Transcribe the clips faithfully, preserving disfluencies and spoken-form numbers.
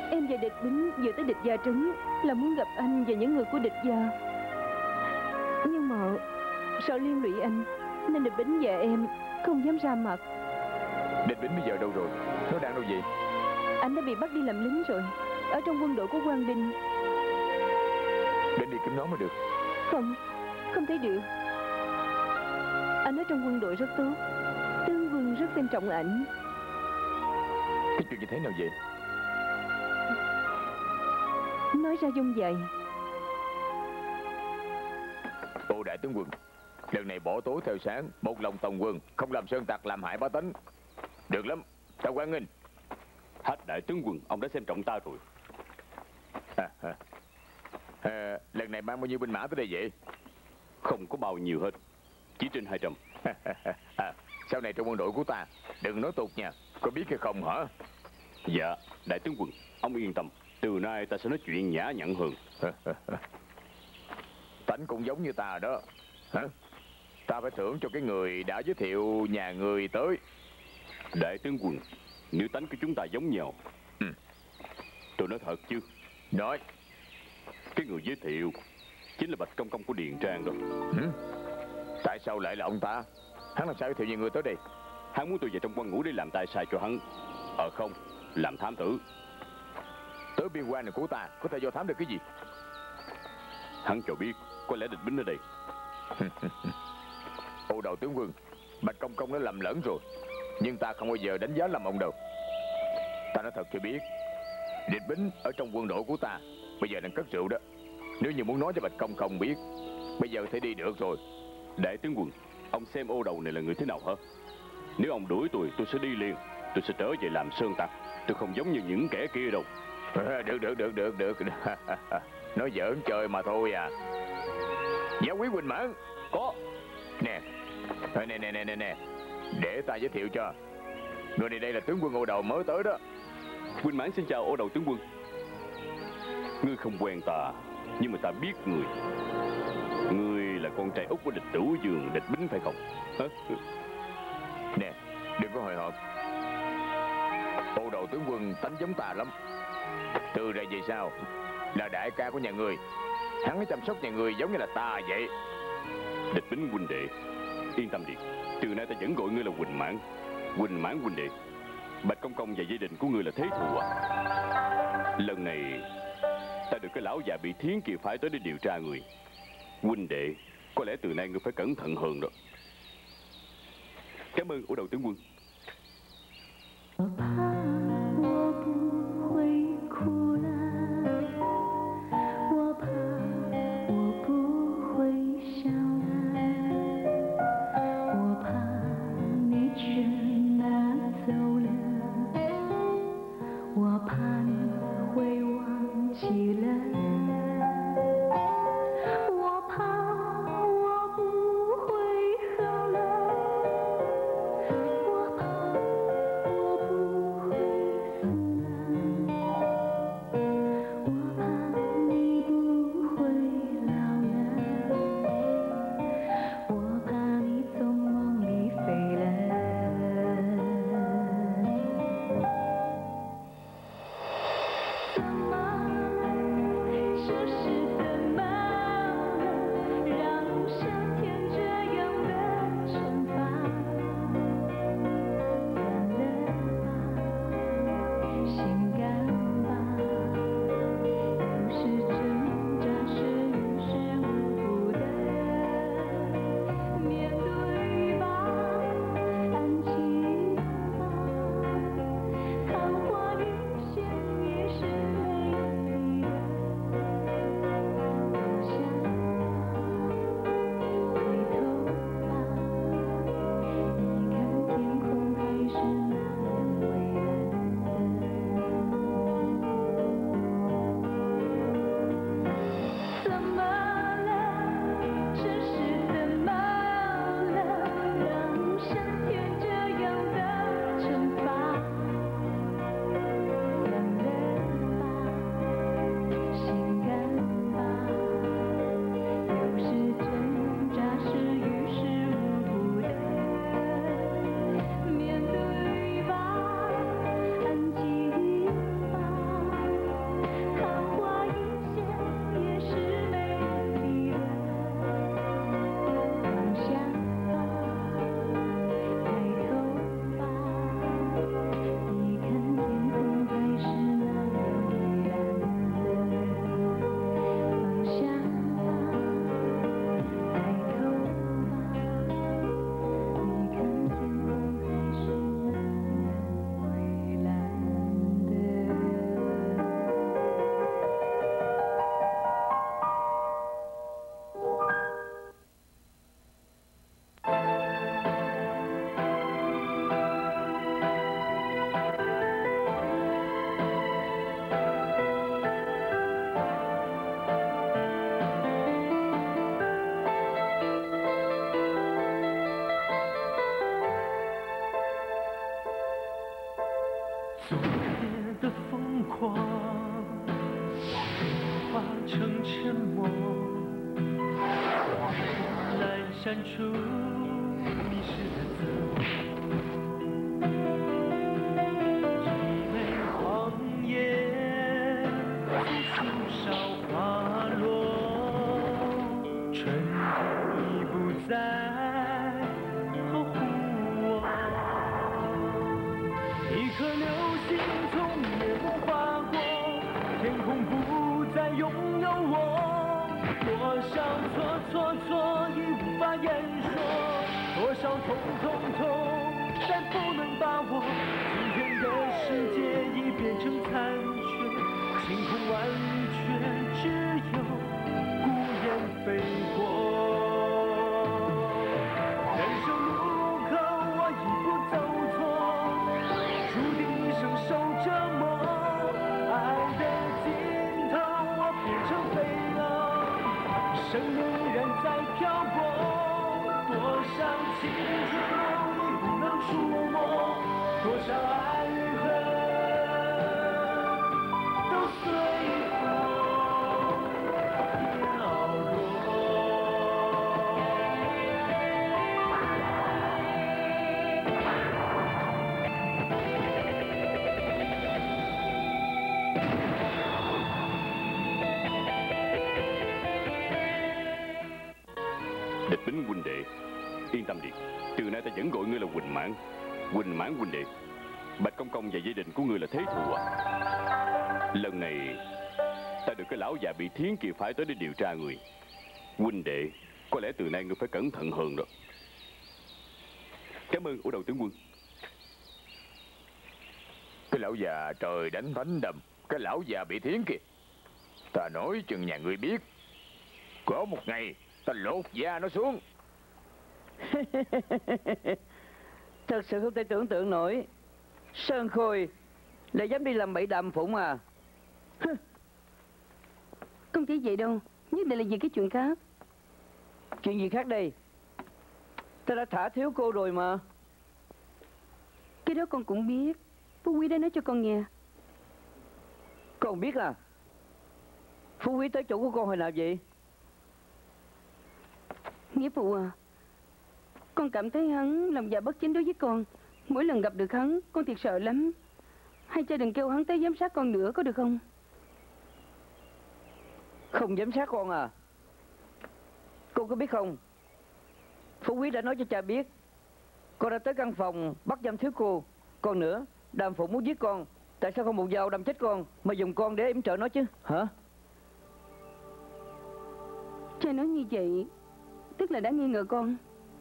Em và Địch Bính vừa tới Địch Gia trấn là muốn gặp anh và những người của Địch Gia. Nhưng mà sợ liên lụy anh nên Địch Bính và em không dám ra mặt. Địch Bính bây giờ đâu rồi? Nó đang đâu vậy? Anh đã bị bắt đi làm lính rồi, ở trong quân đội của Quang Đinh. Đến đi kiếm nó mới được. Không, không thấy được. Anh ở trong quân đội rất tốt, tướng quân rất xem trọng ảnh. Cái chuyện như thế nào vậy? Nói ra dung vậy. Ô đại tướng quân, lần này bỏ tối theo sáng, một lòng tòng quân, không làm sơn tặc làm hại bá tánh. Được lắm, ta hoan nghênh. Hách đại tướng quân, ông đã xem trọng ta rồi. à, à. À, lần này mang bao nhiêu binh mã tới đây vậy? Không có bao nhiêu hết, chỉ trên hai trăm. À, sau này trong quân đội của ta đừng nói tục nha, có biết hay không hả? Dạ, đại tướng quân, ông yên tâm, từ nay ta sẽ nói chuyện nhã nhặn hơn. Tánh cũng giống như ta đó hả? Ta phải thưởng cho cái người đã giới thiệu nhà người tới. Đại tướng quân, nếu tánh của chúng ta giống nhau, ừ. tôi nói thật chứ? Nói. Cái người giới thiệu chính là Bạch Công Công của Điền Trang đó. ừ. Tại sao lại là ông ta? Hắn làm sao giới thiệu nhiều người tới đây? Hắn muốn tôi về trong quân ngũ để làm tay sai cho hắn. Ờ không, làm thám tử. Tới biên quan này của ta có thể do thám được cái gì? Hắn cho biết có lẽ Địch Bính ở đây. Ô đầu tướng quân, Bạch Công Công đã lầm lẫn rồi, nhưng ta không bao giờ đánh giá lầm ông đâu. Ta nói thật cho biết, Địch Bính ở trong quân đội của ta bây giờ đang cất rượu đó. Nếu như muốn nói cho Bạch Công Công biết, bây giờ thì đi được rồi. Đại tướng quân, ông xem ô đầu này là người thế nào hả? Nếu ông đuổi tôi, tôi sẽ đi liền. Tôi sẽ trở về làm sơn tặc. Tôi không giống như những kẻ kia đâu. À, được được được được được. Nói giỡn chơi mà thôi à. Giáo quý Quỳnh Mãn. Có. Nè, nè nè nè nè nè, để ta giới thiệu cho. Người này đây là tướng quân ô đầu mới tới đó. Quỳnh Mãn xin chào ô đầu tướng quân. Ngươi không quen ta, nhưng mà ta biết người. Ngươi là con trai út của Địch Tửu Dương, Địch Bính phải không? Hả? Nè, đừng có hồi hộp. Ô đầu tướng quân tánh giống ta lắm. Từ ra về sau là đại ca của nhà người. Hắn chăm sóc nhà người giống như là ta vậy. Địch Bính huynh đệ, yên tâm đi, từ nay ta vẫn gọi ngươi là Quỳnh Mãn. Quỳnh Mãn huynh đệ. Bạch Công Công và gia đình của ngươi là thế thù à? Lần này ta được cái lão già bị thiến kia phải tới để điều tra người. Huynh đệ, có lẽ từ nay ngươi phải cẩn thận hơn đó. Cảm ơn ô đầu tướng quân. 狂，化成沉默。阑珊处迷失的字，一枚黄叶从树梢滑落，春天已不再保护我。一颗流星从夜幕划过，天空不再拥有我。多少错错错已无法言说，多少痛痛痛再不能把握。今天的世界已变成残缺，晴空万缺，只有孤雁飞过。人生路口我一步走错，注定一生受折磨。爱的尽头我变成飞蛾，生命依然在漂泊。多少青春梦已不能触摸，多少爱与恨都随风飘落。 Địch Bính huynh đệ, yên tâm đi. Từ nay ta vẫn gọi ngươi là Huỳnh Mãn. Huỳnh Mãn huynh đệ, Bạch Công Công và gia đình của ngươi là thế thù à? Lần này ta được cái lão già bị thiến kia phái tới để điều tra người. Huynh đệ, có lẽ từ nay ngươi phải cẩn thận hơn rồi. Cảm ơn ổ đầu tướng quân. Cái lão già trời đánh thánh đầm, cái lão già bị thiến kìa. Ta nói chừng nhà ngươi biết, có một ngày ta lột da nó xuống. Thật sự không thể tưởng tượng nổi, Sơn Khôi lại dám đi làm bậy Đàm Phụng à? Không chỉ vậy đâu, nhất định là vì cái chuyện khác. Chuyện gì khác đây? Ta đã thả thiếu cô rồi mà. Cái đó con cũng biết, Phú Quý đã nói cho con nghe. Con biết à? Phú Quý tới chỗ của con hồi nào vậy? Nghĩa phụ à, con cảm thấy hắn lòng dạ bất chính đối với con. Mỗi lần gặp được hắn, con thiệt sợ lắm. Hay cha đừng kêu hắn tới giám sát con nữa, có được không? Không giám sát con à? Cô có biết không, Phú Quý đã nói cho cha biết con đã tới căn phòng bắt giam thiếu cô. Còn nữa, Đàm Phụng muốn giết con, tại sao không một dao đâm chết con mà dùng con để yểm trợ nó chứ hả? Cha nói như vậy tức là đã nghi ngờ con.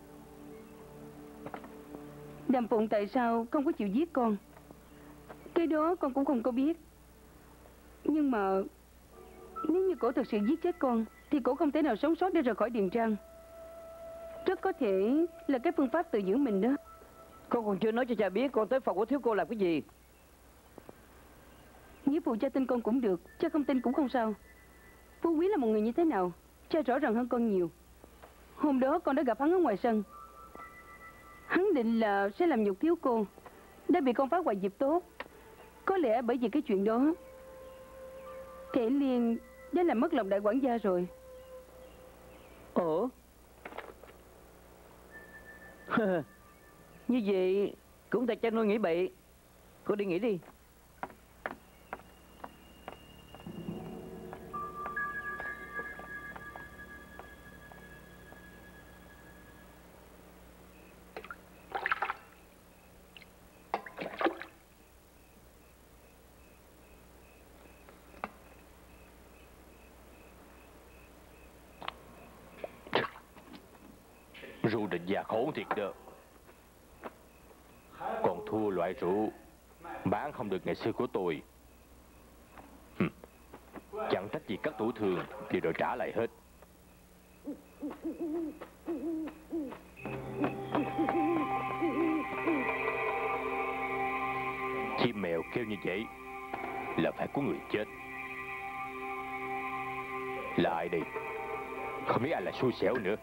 Đàm Phụng tại sao không có chịu giết con, cái đó con cũng không có biết. Nhưng mà nếu như cổ thực sự giết chết con thì cổ không thể nào sống sót để rời khỏi Điền Trang. Rất có thể là cái phương pháp tự dưỡng mình đó. Con còn chưa nói cho cha biết con tới phòng của thiếu cô làm cái gì. Nghĩa phụ cha tin con cũng được, cha không tin cũng không sao. Phú Quý là một người như thế nào, cha rõ ràng hơn con nhiều. Hôm đó con đã gặp hắn ở ngoài sân. Hắn định là sẽ làm nhục thiếu cô, đã bị con phá hoại dịp tốt. Có lẽ bởi vì cái chuyện đó, Thể Liên đã làm mất lòng đại quản gia rồi. Ủa? Như vậy cũng tại cha nuôi nghĩ bậy. Cô đi nghỉ đi. Rượu Định Gia khốn thiệt đó. Còn thua loại rượu bán không được ngày xưa của tôi. Hừm. Chẳng trách gì các tủ thường thì rồi trả lại hết. Chim mèo kêu như vậy là phải có người chết. Là ai đây? Không biết ai là xui xẻo nữa.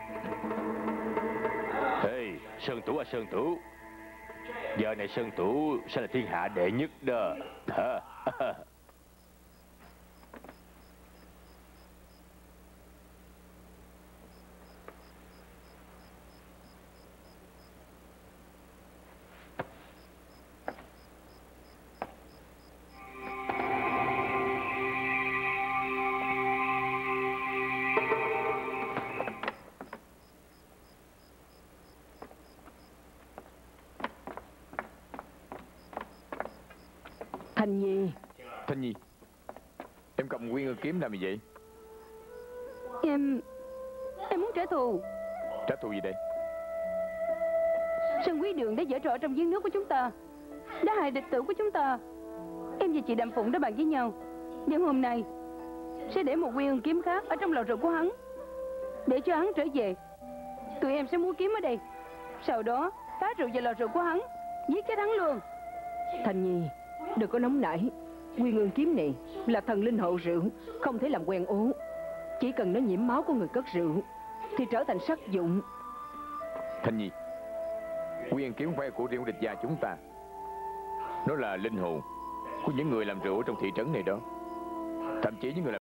Hey, Sơn Tủ à Sơn Tủ, giờ này Sơn Tủ sẽ là thiên hạ đệ nhất đó. Hả? Thành Nhi. Thanh Nhi, em cầm Quy Ngư kiếm làm gì vậy? Em Em muốn trả thù. Trả thù gì đây? Sơn Quý Đường đã giở trò trong giếng nước của chúng ta, đã hại địch tử của chúng ta. Em và chị Đàm Phụng đã bàn với nhau, đêm hôm nay sẽ để một Quy Ngư kiếm khác ở trong lò rượu của hắn, để cho hắn trở về. Tụi em sẽ mua kiếm ở đây, sau đó phá rượu vào lò rượu của hắn, giết chết hắn luôn. Thành Nhi, đừng có nóng nảy. Quy Ngư kiếm này là thần linh hộ rượu, không thể làm quen ố. Chỉ cần nó nhiễm máu của người cất rượu thì trở thành sắc dụng. Thanh Nhi, Quy Ngư kiếm phải của riêng địch gia chúng ta. Nó là linh hồn của những người làm rượu ở trong thị trấn này đó. Thậm chí những người làm